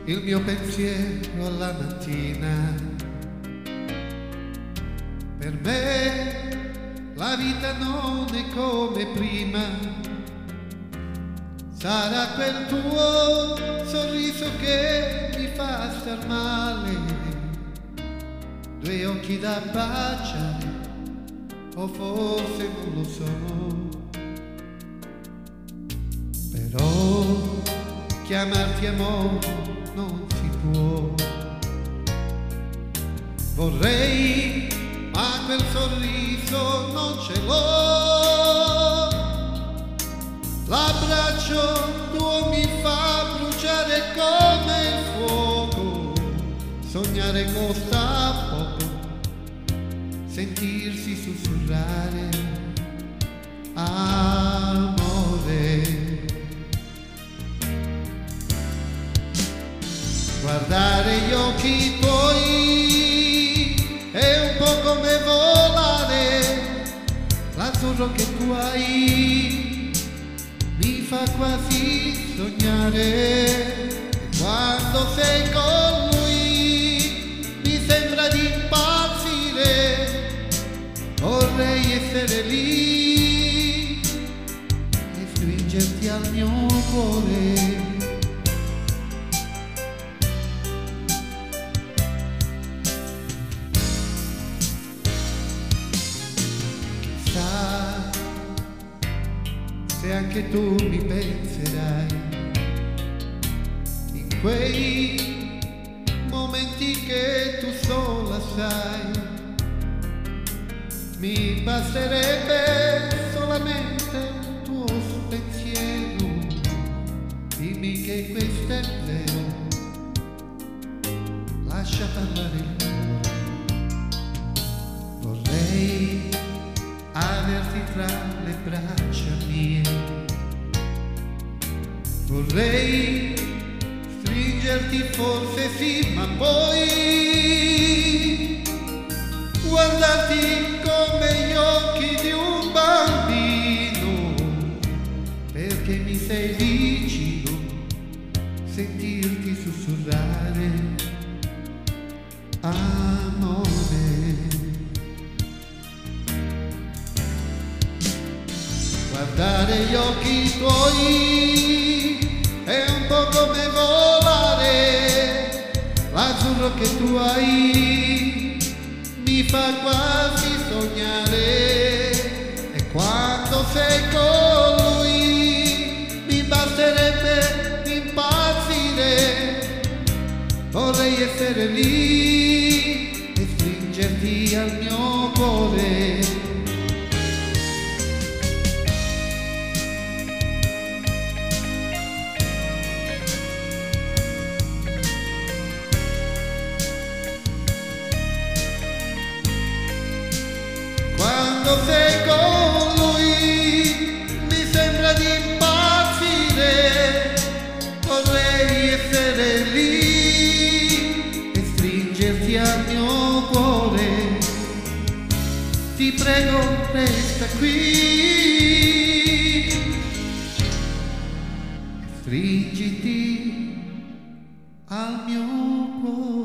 il mio pensiero alla mattina. Per me la vita non è come prima. Sarà quel tuo sorriso che mi fa star male, due occhi da baciare, o forse non lo so. Però chiamarti amore non si può. Vorrei, ma quel sorriso non ce l'ho. L'abbraccio tuo mi fa bruciare come il fuoco. Sognare costa poco, sentirsi sussurrare amore. Guardare gli occhi tuoi è un po' come volare. L'azzurro che tu hai mi fa quasi sognare. E quando sei con lui mi sembra di impazzire. Vorrei essere lì e stringerti al mio cuore. Se anche tu mi penserai in quei momenti che tu sola sai, mi basterebbe solamente un tuo pensiero. Dimmi che questo è vero, lascia parlare il cuore. Vorrei averti tra le braccia mie, vorrei stringerti forse sì, ma poi guardarti come gli occhi di un bambino, perché mi sei vicino, sentirti sussurrare amore. Guardare gli occhi tuoi è un po' come volare. L'azzurro che tu hai mi fa quasi sognare. E quando sei con lui mi basterebbe impazzire. Vorrei essere lì e stringerti al mio cuore. Quando sei con lui mi sembra di impazzire. Vorrei essere lì e stringerti al mio cuore. Ti prego, resta qui e stringiti al mio cuore.